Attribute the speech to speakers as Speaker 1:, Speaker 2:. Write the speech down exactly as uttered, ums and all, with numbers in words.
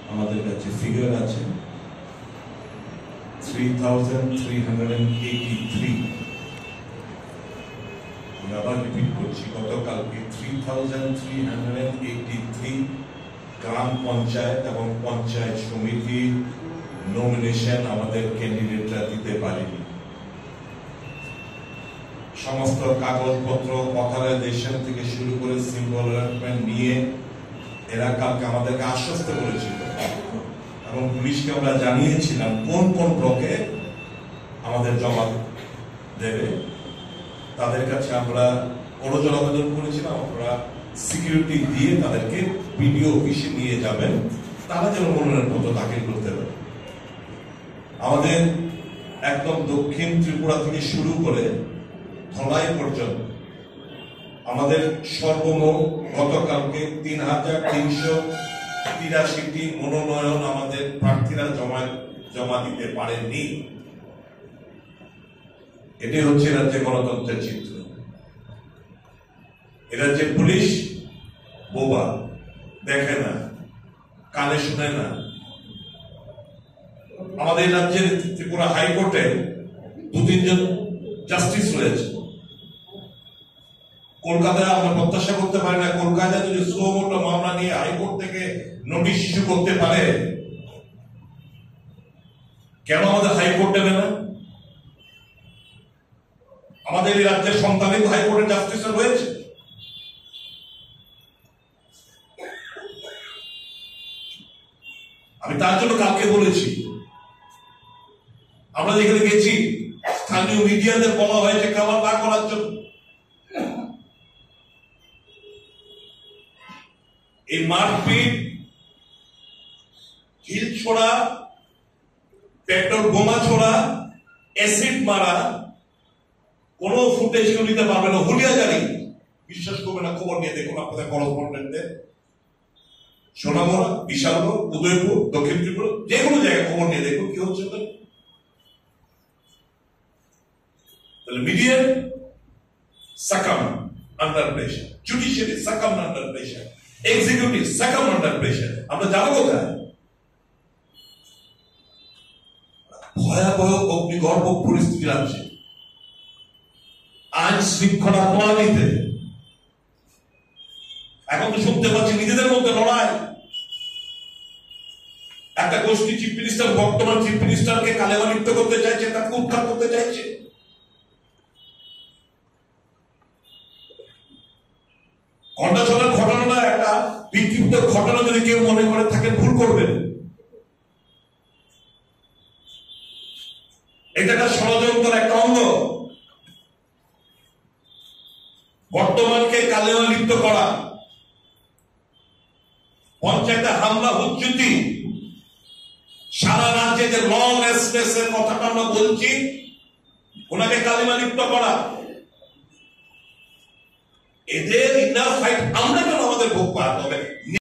Speaker 1: আমাদের কাছে ফিগার আছে three thousand three hundred eighty three. আমি আবার রিপিট করছি, গতকালকে three thousand three hundred eighty three গ্রাম পঞ্চায়েত এবং পঞ্চায়েত সমিতির নমিনেশন আমাদের ক্যান্ডিডেটরা দিতে পারেনি। সমস্ত কাগজপত্র অথরাইজেশন থেকে শুরু করে সিম্বল অ্যালটমেন্ট নিয়ে এরা কালকে আমাদেরকে আশ্বস্ত করেছিল এবং পুলিশকে আমরা জানিয়েছিলাম কোন কোন ব্লকে আমাদের জমা দেবে। তাদের কাছে আমরা করজোড় আবেদন করেছিলাম, আমরা সিকিউরিটি দিয়ে তাদেরকে বিডিও অফিসে নিয়ে যাবেন, তারা যেন মনোনয়নপত্র দাখিল করতে পারে। আমাদের একদম দক্ষিণ ত্রিপুরা থেকে শুরু করে ধলাই পর্যন্ত আমাদের সর্বমোট গতকালকে তিন হাজার তিনশো তিরাশিটি মনোনয়ন আমাদের প্রার্থীরা জমা জমা দিতে পারেননি। এটি হচ্ছে রাজ্যে গণতন্ত্রের চিত্র। এ রাজ্যে পুলিশ বোবা, দেখে না, কানে শুনে না। আমাদের রাজ্যের ত্রিপুরা হাইকোর্টে দু তিনজন জাস্টিস রয়েছে। কলকাতায় আমরা প্রত্যাশা করতে পারি না কলকাতায় যদি সুমোটো মামলা নিয়ে হাইকোর্ট থেকে নোটিশ ইস্যু করতে পারে, কেন আমাদের হাইকোর্ট দেবে না? আমাদের এই রাজ্যের সন্তানিত হাইকোর্টের জাস্টিস রয়েছে। আমি তার জন্য কালকে বলেছি, আমরা যেখানে গেছি স্থানীয় মিডিয়াদের বলা হয়েছে কাভার না করার জন্য। এই মারপিট, হিল ছোড়া, পেট্রোল বোমা ছোড়া, অ্যাসিড মারা কোন ফুটেজ কেউ নিতে পারবে না। হুলিয়াজারি বিশ্বাস করবে না, খবর নিয়ে দেখুন আপনাদের করসপন্ডেন্টদের। সোনামুড়া, বিশালগড়, উদয়পুর, দক্ষিণ ত্রিপুরা, যে কোনো জায়গায় খবর নিয়ে দেখুন কি হচ্ছে। Media succumb under pressure, judiciary succumb under pressure, executive succumb under pressure. আমরা যাবো কোথায়? ভয়াবহ অগ্নিগর্ভ পরিস্থিতি আছে। আইন শৃঙ্খলা তলানিতে এখন তো শুনতে পাচ্ছি নিজেদের মধ্যে লড়াই। একটা গোষ্ঠী চিফ মিনিস্টার, বর্তমান চিফ মিনিস্টারকে কালেমালিপ্ত করতে চাইছে, তাকে উৎখাত করতে চাইছে। ঘটনা চলার ঘটনাটা একটা বিক্ষিপ্ত ঘটনা যদি কেউ মনে করে থাকেন, ভুল করবেন। এটা একটা ষড়যন্ত্রের একটা অঙ্গ। বর্তমানকে কালেমা লিপ্ত করা, পঞ্চায়েতে হামলা, হুজ্জুতি, সারা রাজ্যে যে লং এক্সপ্রেসের কথাটা আমরা বলছি, ওনাকে কালেমা লিপ্ত করা, এদের ইনার ফাইট আমরা কেন আমাদের ভোগ পাওয়া হবে?